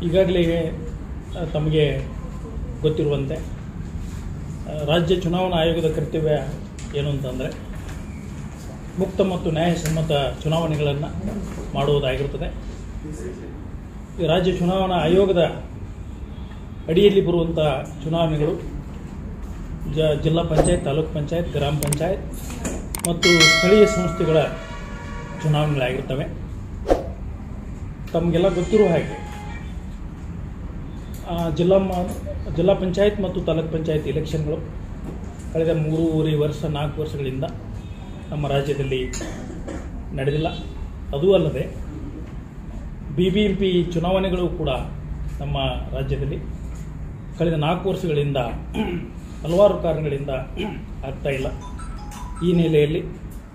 ಈಗಾಗಲೇ ತಮಗೆ ಗೊತ್ತಿರುವಂತೆ ರಾಜ್ಯ ಚುನಾವಣಾ ಆಯೋಗದ ಕರ್ತವ್ಯ ಏನು ಅಂತಂದರೆ ಮುಕ್ತ ಮತ್ತು ನ್ಯಾಯಸಮ್ಮತ ಚುನಾವಣೆಗಳನ್ನು ಮಾಡುವುದಾಗಿರುತ್ತದೆ. ಈ ರಾಜ್ಯ ಚುನಾವಣಾ ಆಯೋಗದ ಅಡಿಯಲ್ಲಿ ಬರುವಂಥ ಚುನಾವಣೆಗಳು ಜಿಲ್ಲಾ ಪಂಚಾಯತ್, ತಾಲೂಕು ಪಂಚಾಯತ್, ಗ್ರಾಮ ಪಂಚಾಯತ್ ಮತ್ತು ಸ್ಥಳೀಯ ಸಂಸ್ಥೆಗಳ ಚುನಾವಣೆಗಳಾಗಿರ್ತವೆ. ತಮಗೆಲ್ಲ ಗೊತ್ತಿರುವ ಹಾಗೆ ಜಿಲ್ಲಾ ಪಂಚಾಯತ್ ಮತ್ತು ತಾಲೂಕು ಪಂಚಾಯತ್ ಎಲೆಕ್ಷನ್ಗಳು ಕಳೆದ 3.5 ವರ್ಷ 4 ವರ್ಷಗಳಿಂದ ನಮ್ಮ ರಾಜ್ಯದಲ್ಲಿ ನಡೆದಿಲ್ಲ. ಅದೂ ಅಲ್ಲದೆ BBMP ಚುನಾವಣೆಗಳು ಕೂಡ ನಮ್ಮ ರಾಜ್ಯದಲ್ಲಿ ಕಳೆದ 4 ವರ್ಷಗಳಿಂದ ಹಲವಾರು ಕಾರಣಗಳಿಂದ ಆಗ್ತಾ ಇಲ್ಲ. ಈ ಹಿನ್ನೆಲೆಯಲ್ಲಿ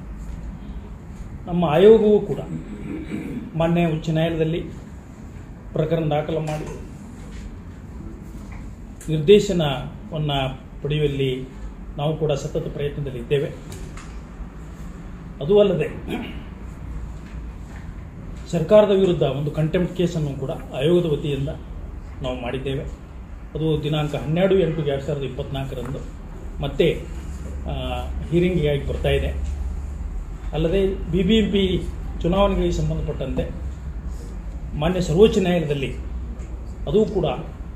ನಮ್ಮ ಆಯೋಗವೂ ಕೂಡ ಮಾನ್ಯ ಉಚ್ಚ ನ್ಯಾಯಾಲಯದಲ್ಲಿ ಪ್ರಕರಣ ದಾಖಲು ಮಾಡಿ ನಿರ್ದೇಶನವನ್ನು ಪಡೆಯುವಲ್ಲಿ ನಾವು ಕೂಡ ಸತತ ಪ್ರಯತ್ನದಲ್ಲಿದ್ದೇವೆ. ಅದೂ ಅಲ್ಲದೆ ಸರ್ಕಾರದ ವಿರುದ್ಧ ಒಂದು ಕಂಟೆಂಪ್ಟ್ ಕೇಸನ್ನು ಕೂಡ ಆಯೋಗದ ವತಿಯಿಂದ ನಾವು ಮಾಡಿದ್ದೇವೆ. ಅದು ದಿನಾಂಕ 12/8/2024 ಮತ್ತೆ ಹೀರಿಂಗಿಗಾಗಿ ಬರ್ತಾ ಇದೆ. ಅಲ್ಲದೆ BBMP ಚುನಾವಣೆಗಳಿಗೆ ಸಂಬಂಧಪಟ್ಟಂತೆ ಮಾನ್ಯ ಸರ್ವೋಚ್ಚ ನ್ಯಾಯಾಲಯದಲ್ಲಿ ಅದು ಕೂಡ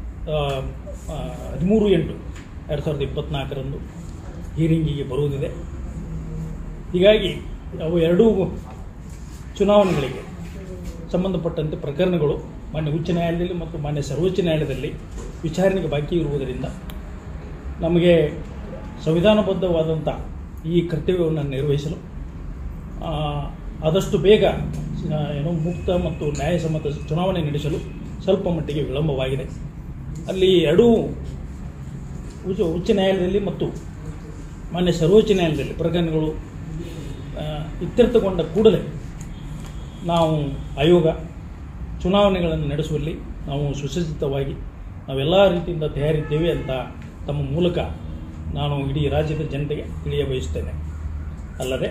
13/8/2024 ಹೀರಿಂಗಿಗೆ ಬರುವುದಿದೆ. ಹೀಗಾಗಿ ಅವು ಎರಡೂ ಚುನಾವಣೆಗಳಿಗೆ ಸಂಬಂಧಪಟ್ಟಂತೆ ಪ್ರಕರಣಗಳು ಮಾನ್ಯ ಉಚ್ಚ ನ್ಯಾಯಾಲಯದಲ್ಲಿ ಮತ್ತು ಮಾನ್ಯ ಸರ್ವೋಚ್ಚ ನ್ಯಾಯಾಲಯದಲ್ಲಿ ವಿಚಾರಣೆಗೆ ಬಾಕಿ ಇರುವುದರಿಂದ ನಮಗೆ ಸಂವಿಧಾನಬದ್ಧವಾದಂಥ ಈ ಕರ್ತವ್ಯವನ್ನು ನಿರ್ವಹಿಸಲು ಆದಷ್ಟು ಬೇಗ ಮುಕ್ತ ಮತ್ತು ನ್ಯಾಯಸಮ್ಮತ ಚುನಾವಣೆ ನಡೆಸಲು ಸ್ವಲ್ಪ ಮಟ್ಟಿಗೆ ವಿಳಂಬವಾಗಿದೆ. ಅಲ್ಲಿ ಎರಡೂ ಉಚ್ಚ ನ್ಯಾಯಾಲಯದಲ್ಲಿ ಮತ್ತು ಮಾನ್ಯ ಸರ್ವೋಚ್ಚ ನ್ಯಾಯಾಲಯದಲ್ಲಿ ಪ್ರಕರಣಗಳು ಇತ್ಯರ್ಥಗೊಂಡ ಕೂಡಲೇ ನಾವು ಆಯೋಗ ಚುನಾವಣೆಗಳನ್ನು ನಡೆಸುವಲ್ಲಿ ನಾವು ಸುಸಜ್ಜಿತವಾಗಿ ನಾವೆಲ್ಲ ರೀತಿಯಿಂದ ತಯಾರಿದ್ದೇವೆ ಅಂತ ತಮ್ಮ ಮೂಲಕ ನಾನು ಇಡೀ ರಾಜ್ಯದ ಜನತೆಗೆ ತಿಳಿಯ ಬಯಸುತ್ತೇನೆ. ಅಲ್ಲದೆ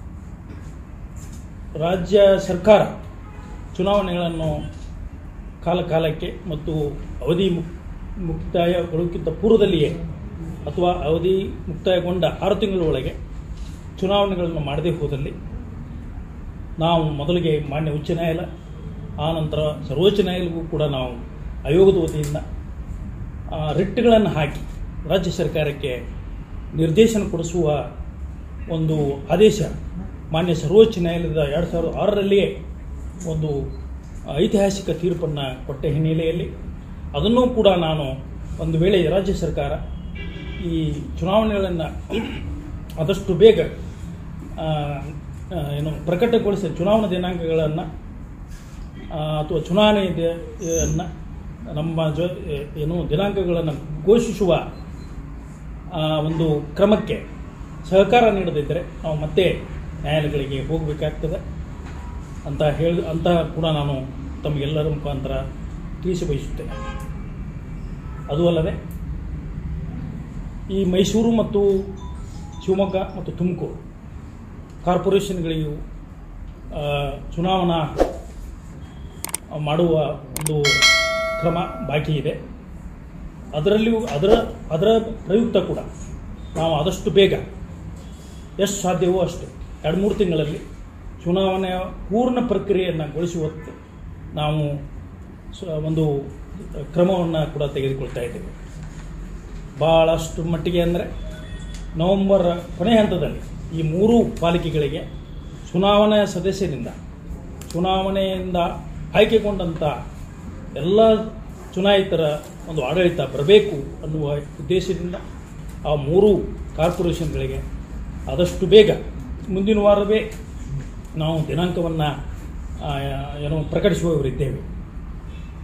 ರಾಜ್ಯ ಸರ್ಕಾರ ಚುನಾವಣೆಗಳನ್ನು ಕಾಲಕ್ಕೆ ಮತ್ತು ಅವಧಿ ಮುಕ್ತಾಯಗೊಳ್ಳೋಕ್ಕಿಂತ ಪೂರ್ವದಲ್ಲಿಯೇ ಅಥವಾ ಅವಧಿ ಮುಕ್ತಾಯಗೊಂಡ 6 ತಿಂಗಳ ಒಳಗೆ ಚುನಾವಣೆಗಳನ್ನು ಮಾಡದೇ ಹೋದಲ್ಲಿ ನಾವು ಮೊದಲಿಗೆ ಮಾನ್ಯ ಉಚ್ಚ ನ್ಯಾಯಾಲಯ ಆನಂತರ ಸರ್ವೋಚ್ಚ ನ್ಯಾಯಾಲಯಕ್ಕೂ ಕೂಡ ನಾವು ಆಯೋಗದ ವತಿಯಿಂದ ರಿಟ್ಗಳನ್ನು ಹಾಕಿ ರಾಜ್ಯ ಸರ್ಕಾರಕ್ಕೆ ನಿರ್ದೇಶನ ಕೊಡಿಸುವ ಒಂದು ಆದೇಶ ಮಾನ್ಯ ಸರ್ವೋಚ್ಚ ನ್ಯಾಯಾಲಯದ 2006ರಲ್ಲಿಯೇ ಒಂದು ಐತಿಹಾಸಿಕ ತೀರ್ಪನ್ನು ಕೊಟ್ಟ ಹಿನ್ನೆಲೆಯಲ್ಲಿ ಅದನ್ನೂ ಕೂಡ ನಾನು ಒಂದು ವೇಳೆ ರಾಜ್ಯ ಸರ್ಕಾರ ಈ ಚುನಾವಣೆಗಳನ್ನು ಆದಷ್ಟು ಬೇಗ ಪ್ರಕಟಗೊಳಿಸಿ ಚುನಾವಣಾ ದಿನಾಂಕಗಳನ್ನು ಅಥವಾ ಚುನಾವಣೆಯನ್ನು ನಮ್ಮ ದಿನಾಂಕಗಳನ್ನು ಘೋಷಿಸುವ ಒಂದು ಕ್ರಮಕ್ಕೆ ಸಹಕಾರ ನೀಡದಿದ್ದರೆ ನಾವು ಮತ್ತೆ ನ್ಯಾಯಾಲಯಗಳಿಗೆ ಹೋಗಬೇಕಾಗ್ತದೆ ಅಂತ ಕೂಡ ನಾನು ತಮಗೆಲ್ಲರ ಮುಖಾಂತರ ತಿಳಿಸಿ ಬಯಸುತ್ತೇನೆ. ಅದೂ ಅಲ್ಲದೆ ಈ ಮೈಸೂರು ಮತ್ತು ಶಿವಮೊಗ್ಗ ಮತ್ತು ತುಮಕೂರು ಕಾರ್ಪೊರೇಷನ್ಗಳಿಗೂ ಚುನಾವಣಾ ಮಾಡುವ ಒಂದು ಕ್ರಮ ಬಾಕಿ ಇದೆ. ಅದರಲ್ಲಿಯೂ ಅದರ ಪ್ರಯುಕ್ತ ಕೂಡ ನಾವು ಆದಷ್ಟು ಬೇಗ ಎಷ್ಟು ಸಾಧ್ಯವೋ ಅಷ್ಟು 2-3 ತಿಂಗಳಲ್ಲಿ ಚುನಾವಣೆಯ ಪೂರ್ಣ ಪ್ರಕ್ರಿಯೆಯನ್ನು ಗೊಳಿಸುವಂತೆ ನಾವು ಒಂದು ಕ್ರಮವನ್ನು ಕೂಡ ತೆಗೆದುಕೊಳ್ತಾ ಇದ್ದೇವೆ. ಭಾಳಷ್ಟು ಮಟ್ಟಿಗೆ ಅಂದರೆ ನವೆಂಬರ್ ಕೊನೆಯ ಹಂತದಲ್ಲಿ ಈ 3 ಪಾಲಿಕೆಗಳಿಗೆ ಚುನಾವಣೆಯಿಂದ ಆಯ್ಕೆಗೊಂಡಂಥ ಎಲ್ಲ ಚುನಾಯಿತರ ಒಂದು ಆಡಳಿತ ಬರಬೇಕು ಅನ್ನುವ ಉದ್ದೇಶದಿಂದ ಆ 3 ಕಾರ್ಪೊರೇಷನ್ಗಳಿಗೆ ಆದಷ್ಟು ಬೇಗ ಮುಂದಿನ ವಾರವೇ ನಾವು ದಿನಾಂಕವನ್ನು ಪ್ರಕಟಿಸುವವರಿದ್ದೇವೆ.